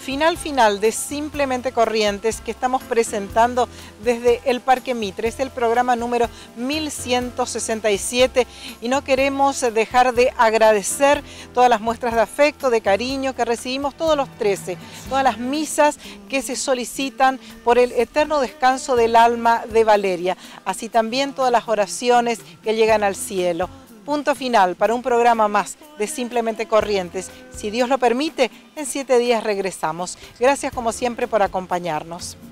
final de Simplemente Corrientes que estamos presentando desde el Parque Mitre. Es el programa número 1167 y no queremos dejar de agradecer todas las muestras de afecto, de cariño que recibimos todos los 13, todas las misas que se solicitan por el eterno descanso del alma de Valeria, así también todas las oraciones que llegan al cielo. Punto final para un programa más de Simplemente Corrientes. Si Dios lo permite, en 7 días regresamos. Gracias como siempre por acompañarnos.